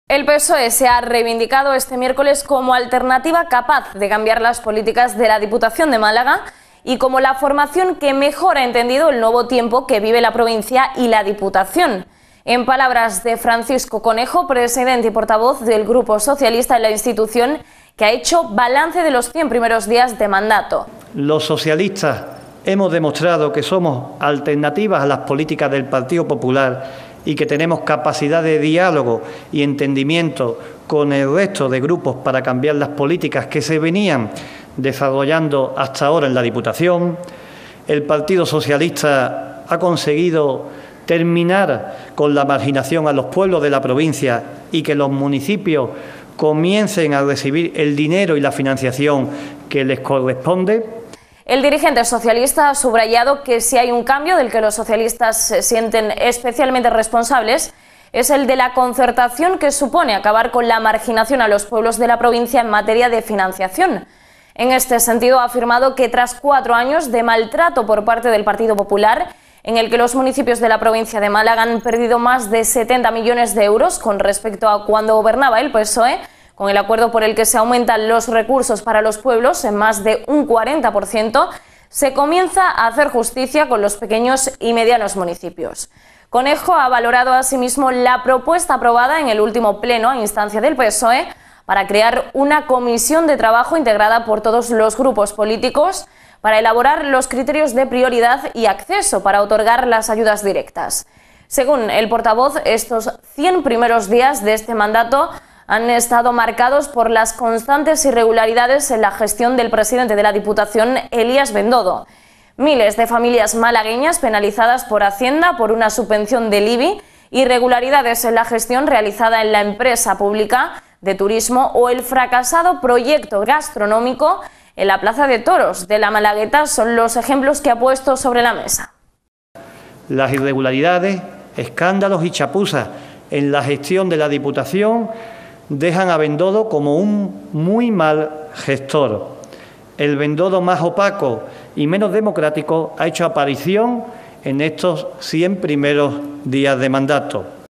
El PSOE se ha reivindicado este miércoles como alternativa capaz de cambiar las políticas de la Diputación de Málaga y como la formación que mejor ha entendido el nuevo tiempo que vive la provincia y la Diputación. En palabras de Francisco Conejo, presidente y portavoz del Grupo Socialista en la institución, que ha hecho balance de los 100 primeros días de mandato. Los socialistas hemos demostrado que somos alternativas a las políticas del Partido Popular y que tenemos capacidad de diálogo y entendimiento con el resto de grupos para cambiar las políticas que se venían desarrollando hasta ahora en la Diputación. El Partido Socialista ha conseguido terminar con la marginación a los pueblos de la provincia y que los municipios comiencen a recibir el dinero y la financiación que les corresponde. El dirigente socialista ha subrayado que si hay un cambio del que los socialistas se sienten especialmente responsables, es el de la concertación que supone acabar con la marginación a los pueblos de la provincia en materia de financiación. En este sentido, ha afirmado que tras 4 años de maltrato por parte del Partido Popular, en el que los municipios de la provincia de Málaga han perdido más de 70 millones de euros con respecto a cuando gobernaba el PSOE, con el acuerdo por el que se aumentan los recursos para los pueblos en más de un 40%, se comienza a hacer justicia con los pequeños y medianos municipios. Conejo ha valorado asimismo la propuesta aprobada en el último pleno a instancia del PSOE para crear una comisión de trabajo integrada por todos los grupos políticos para elaborar los criterios de prioridad y acceso para otorgar las ayudas directas. Según el portavoz, estos 100 primeros días de este mandato han estado marcados por las constantes irregularidades en la gestión del presidente de la Diputación, Elías Bendodo. Miles de familias malagueñas penalizadas por Hacienda por una subvención del IBI, irregularidades en la gestión realizada en la empresa pública de turismo o el fracasado proyecto gastronómico en la Plaza de Toros de la Malagueta son los ejemplos que ha puesto sobre la mesa. Las irregularidades, escándalos y chapuzas en la gestión de la Diputación dejan a Bendodo como un muy mal gestor. El Bendodo más opaco y menos democrático ha hecho aparición en estos 100 primeros días de mandato.